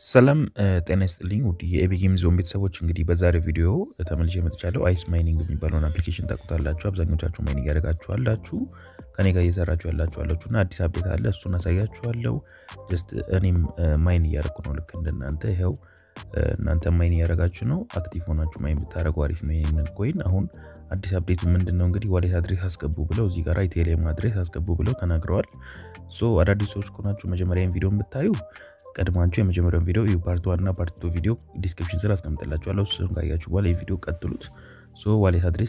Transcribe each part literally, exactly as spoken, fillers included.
ሰላም ጤና ይስጥልኝ ውድ የኤቢ ጌም ዞን ቤተሰቦች እንግዲህ በዛሬው ቪዲዮ ተመልሼ መጥቻለሁ። አይስ ማይኒንግ የሚባለውን አፕሊኬሽን ታውቁታላችሁ። አብዛኞቻችሁ ማይኒንግ ያደርጋችሁ አላችሁ፣ ከኔ ጋር እየሰራችሁ ያላችሁ አላችሁ እና አዲስ አፕዴት አለ፣ እሱን አሳያችኋለሁ። ጀስት እኔም ማይን እያደረኩ ነው ልክ እንደናንተ። ይኸው እናንተ ማይን እያደረጋችሁ ነው። አክቲቭ ሆናችሁ ማይን ብታደርጉ አሪፍ ነው። ይሄንን ኮይን አሁን አዲስ አፕዴቱ ምንድነው እንግዲህ ዋሌት አድሬስ አስገቡ ብለው እዚህ ጋር ኢቴሪየም አድሬስ አስገቡ ብለው ተናግረዋል። ሶ አዳዲስ ሰዎች ከሆናችሁ መጀመሪያ ቪዲዮ ብታዩ ቀድማችሁ የመጀመሪያውን ቪዲዮ ዩ ፓርት ዋን እና ፓርት ቱ ቪዲዮ ዲስክሪፕሽን ስር አስቀምጥላችኋለሁ። እሱን ካያችሁ በኋላ ይሄ ቪዲዮ ቀጥሉት። ሶ ዋሌት አድሬስ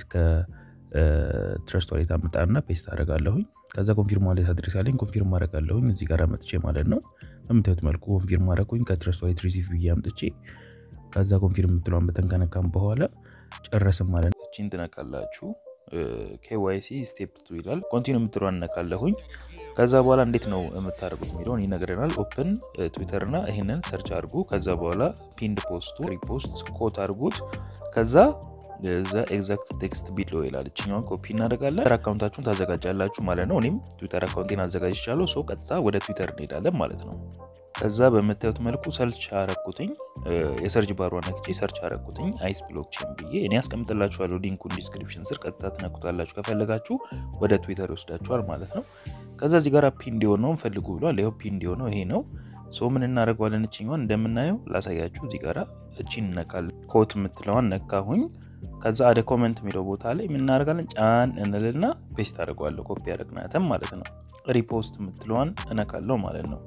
ከትረስት ዋሌት አመጣና ፔስት አደርጋለሁኝ። ከዛ ኮንፊርም ዋሌት አድሬስ አለኝ ኮንፊርም አደርጋለሁኝ እዚህ ጋር መጥቼ ማለት ነው። በምታዩት መልኩ ኮንፊርም አደረኩኝ ከትረስት ዋሌት ሪሲቭ ብዬ አምጥቼ ከዛ ኮንፊርም የምትለዋን በተን ከነካም በኋላ ጨረስን ማለት ነው። እቺን ትነካላችሁ። ኬዋይሲ ስቴፕ ቱ ይላል። ኮንቲኒው የምትለዋን እነካለሁኝ። ከዛ በኋላ እንዴት ነው የምታደርጉት የሚለውን ይነግረናል። ኦፕን ትዊተር እና ይሄንን ሰርች አድርጉ። ከዛ በኋላ ፒንድ ፖስቱ ሪፖስት ኮት አድርጉት። ከዛ ዘ ኤግዛክት ቴክስት ቢሎ ይላል። እቺኛውን ኮፒ እናደርጋለን። አካውንታችሁን ታዘጋጃላችሁ ማለት ነው። እኔም ትዊተር አካውንቴን አዘጋጅቻለሁ። ሶ ቀጥታ ወደ ትዊተር እንሄዳለን ማለት ነው። ከዛ በምታዩት መልኩ ሰርች አረኩትኝ። የሰርች ባሯን ነክቼ ሰርች አረኩትኝ አይስ ብሎክቼን ብዬ እኔ አስቀምጥላችኋለሁ ሊንኩን ዲስክሪፕሽን ስር ቀጥታ ትነኩታላችሁ። ከፈለጋችሁ ወደ ትዊተር ይወስዳችኋል ማለት ነው። ከዛ እዚህ ጋር ፒን እንዲሆነውን ፈልጉ ብሏል። ይሄው ፒን እንዲሆነው ይሄ ነው። ሶ ምን እናደርገዋለን? እቺኛውን እንደምናየው ላሳያችሁ። እዚህ ጋር እቺን ነካለን። ኮት የምትለዋን ነካሁኝ። ከዛ አደ ኮሜንት የሚለው ቦታ ላይ ምን እናደርጋለን? ጫን እንልና ፔስት አደርገዋለሁ። ኮፒ አደረግናተም ማለት ነው። ሪፖስት የምትለዋን እነካለሁ ማለት ነው።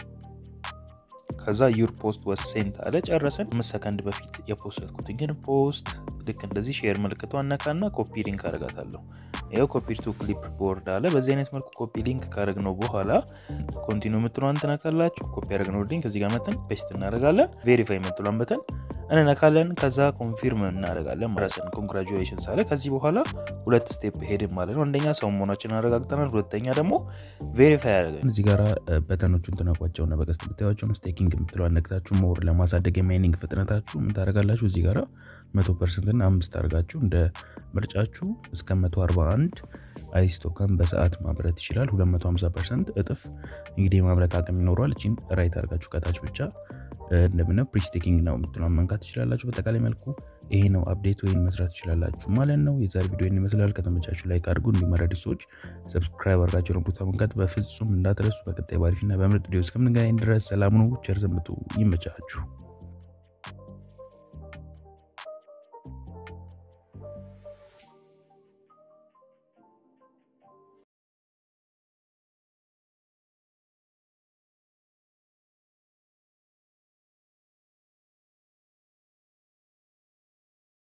ከዛ ዩር ፖስት ወስ ሴንት አለ። ጨረሰን። አምስት ሰከንድ በፊት የፖስትኩት ግን ፖስት ልክ እንደዚህ ሼር ምልክቷን ነካና ኮፒ ሊንክ አደርጋታለሁ። ይሄው ኮፒ ቱ ክሊፕ ቦርድ አለ። በዚህ አይነት መልኩ ኮፒ ሊንክ ካደረግነው በኋላ ኮንቲኒው የምትለዋን ትነካላችሁ። ኮፒ ያደረግነው ሊንክ እዚህ ጋር መተን ፔስት እናደርጋለን። ቬሪፋይ የምትለዋን በተን እንነካለን። ከዛ ኮንፊርም እናደርጋለን። ራስን ኮንግራቹሌሽንስ አለ። ከዚህ በኋላ ሁለት ስቴፕ ሄድን ማለት ነው። አንደኛ ሰው መሆናችንን አረጋግጠናል። ሁለተኛ ደግሞ ቬሪፋይ ያደርጋል። እዚህ ጋር በተኖቹን ትነኳቸውና በቀስት ብታዩዋቸው ስቴኪንግ የምትለዋን ነክታችሁ ሞር ለማሳደግ የማይኒንግ ፍጥነታችሁ ምን ታደርጋላችሁ? እዚህ ጋር መቶ ፐርሰንት እና አምስት አድርጋችሁ እንደ ምርጫችሁ እስከ መቶ አርባ አንድ አይስ ቶከን በሰዓት ማብረት ይችላል። ሁለት መቶ ሃምሳ ፐርሰንት እጥፍ እንግዲህ ማብረት አቅም ይኖረዋል። እቺን ራይት አድርጋችሁ ከታች ብቻ እንደምነው ፕሪ ስቴኪንግ ነው የምትለውን መንካት ትችላላችሁ። በጠቃላይ መልኩ ይሄ ነው አፕዴት ወይን መስራት ትችላላችሁ ማለት ነው። የዛሬ ቪዲዮ ይመስላል። ከተመቻችሁ ላይክ አድርጉ። እንዲመረዱ ሰዎች ሰብስክራይብ አድርጋችሁ ነው ቦታ መንካት በፍጹም እንዳትረሱ። በቀጣይ ባሪፍና በምርጥ ቪዲዮ እስከምንገናኝ ድረስ ሰላም ነው። ቸር ሰንብቱ። ይመቻችሁ።